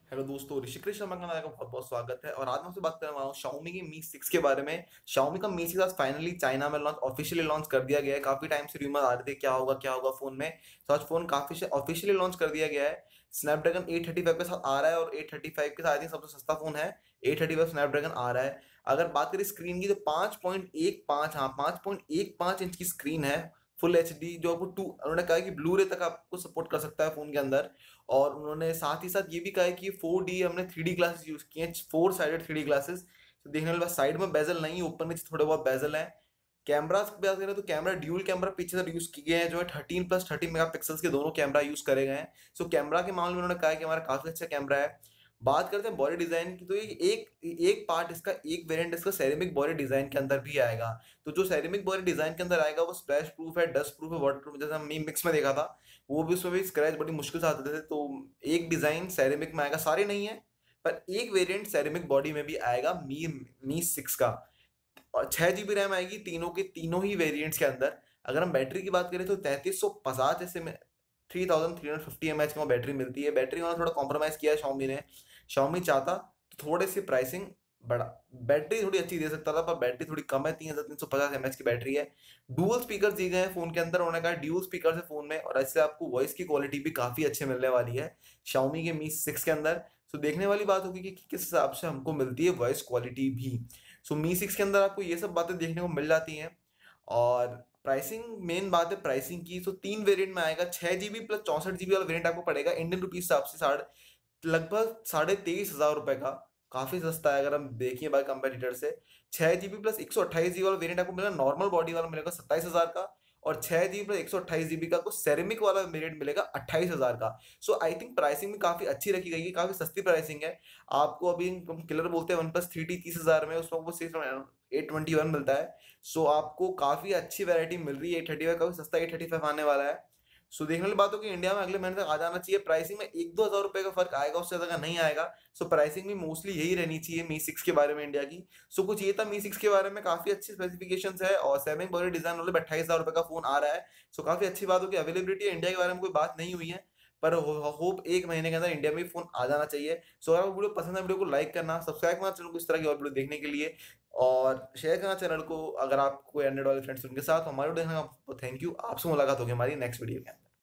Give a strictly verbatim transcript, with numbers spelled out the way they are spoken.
Hello दोस्तों, ऋषिकेश शर्मा का आपका बहुत बहुत स्वागत है। और आज मैं आपसे बात करने वाला हूँ Xiaomi की Mi सिक्स के बारे में। Xiaomi का Mi सिक्स आज फाइनली चाइना में लॉन्च ऑफिशियली लॉन्च कर दिया गया है। काफी टाइम से रूमर आ रहे थे क्या होगा क्या होगा फोन में, तो आज फोन काफी ऑफिशियली लॉन्च कर दिया गया है। स्नैपड्रैगन एट थर्टी फाइव के साथ आ रहा है और एट थर्टी फाइव के साथ ही सबसे सस्ता फोन है। एट थर्टी फाइव स्नैपड्रैगन आ रहा है। अगर बात करें स्क्रीन की तो पांच पॉइंट एक पांच हाँ पांच पॉइंट एक पांच इंच की स्क्रीन है। फुल एच डी जो आपको टू उन्होंने कहा है कि ब्लू रे तक आपको सपोर्ट कर सकता है फोन के अंदर। और उन्होंने साथ ही साथ ये भी कहा है कि फोर डी हमने थ्री डी ग्लासेस यूज किए हैं, four sided three D glasses. तो देखने वाले साइड में बेजल नहीं, ऊपर नीचे थोड़े बहुत बेजल हैं। कैमरा की बात करें तो कैमरा ड्यूल कैमरा पीछे से यूज किए गए हैं, जो है thirteen plus thirteen mega pixels के दोनों कैमरा यूज करे गए हैं। सो कैमरा के मामले में उन्होंने कहा है कि हमारा काफी अच्छा कैमरा है। बात करते हैं बॉडी डिजाइन की, तो ये एक एक पार्ट इसका, एक वेरिएंट इसका सेरेमिक बॉडी डिजाइन के अंदर भी आएगा। तो जो सेरेमिक बॉडी डिजाइन के अंदर आएगा वो स्प्लैश प्रूफ है, डस्ट प्रूफ है, वाटर प्रूफ, जैसे हम मिक्स में देखा था। वो भी उसमें भी स्क्रैच बड़ी मुश्किल से आते थे। तो एक डिजाइन सेरेमिक में आएगा, सारे नहीं है पर एक वेरिएंट सेरेमिक बॉडी में भी आएगा मी मी सिक्स का। और छह जीबी रैम आएगी तीनों के तीनों ही वेरिएंट्स के अंदर। अगर हम बैटरी की बात करें तो तैंतीस सौ पचास जैसे में three thousand three hundred fifty M H की बैटरी मिलती है। बैटरी में थोड़ा कॉम्प्रोमाइज किया है Xiaomi ने। Xiaomi चाहता तो थोड़े सी प्राइसिंग बड़ा, बैटरी थोड़ी अच्छी दे सकता था, पर बैटरी थोड़ी कम है। तीन हजार तीन सौ पचास एम एच की बैटरी है। डुअल स्पीकर दिए गए हैं फोन के अंदर। उन्होंने कहा डुअल स्पीकर है फोन में, और इससे आपको वॉइस की क्वालिटी भी काफी अच्छी मिलने वाली है Xiaomi के Mi सिक्स के अंदर। सो देखने वाली बात होगी कि किस हिसाब से हमको मिलती है वॉइस क्वालिटी भी। सो Mi सिक्स के अंदर आपको ये सब बातें देखने को मिल जाती हैं। और प्राइसिंग, मेन बात है प्राइसिंग की। तो तीन वेरिएंट में आएगा। छह जीबी प्लस चौसठ जीबी वाला वेरिएंट आपको पड़ेगा इंडियन रुपीज हिसाब से साढ़े लगभग साढ़े तेईस हजार रुपए का। काफी सस्ता है अगर हम देखिए बाय कंपेटिटर से। छह जीबी प्लस एक सौ अट्ठाईस जीबी वाला वेरिएंट आपको मिलेगा, नॉर्मल बॉडी वाला मिलेगा सत्ताईस हजार का। और छह जीबी प्लस एक सौ अट्ठाईस जीबी का आपको सेरेमिक वाला वेरिएंट मिलेगा अट्ठाईस हजार का। सो आई थिंक प्राइसिंग भी काफी अच्छी रखी गई है, काफी सस्ती प्राइसिंग है। आपको अभी किलर बोलते हैं वन प्लस थ्री टी तीस हजार में, उसमें वो सिर्फ एट ट्वेंटी वन मिलता है। सो आपको काफी अच्छी वैरायटी मिल रही है। एट थर्टी फाइव काफी सस्ता एट थर्टी फाइव आने वाला है। सो देखने वाली बात हो कि इंडिया में अगले महीने तक आ जाना चाहिए। प्राइसिंग में एक दो हजार रुपए का फर्क आएगा, उससे ज्यादा का नहीं आएगा। सो प्राइसिंग भी मोस्टली यही रहनी चाहिए मी सिक्स के बारे में इंडिया की। सो कुछ ये था मी सिक्स के बारे में। काफी अच्छी स्पेसिफिकेशंस है और सेवन बॉडी डिजाइन वाले अट्ठाईस हजार रुपए का फोन आ रहा है। सो काफी अच्छी बात हो कि अवेलेबिलिटी इंडिया के बारे में कोई बात नहीं हुई है, पर होप एक महीने के अंदर इंडिया में फोन आ जाना चाहिए। सो अगर वीडियो पसंद है, वीडियो को लाइक करना, सब्सक्राइब करना चैनल को इस तरह की और वीडियो देखने के लिए, और शेयर करना चैनल को अगर आपको एंड्रॉइड वाले फ्रेंड्स उनके साथ। हमारे वीडियो देखने का थैंक यू। आपसे मुलाकात होगी हमारी नेक्स्ट वीडियो में।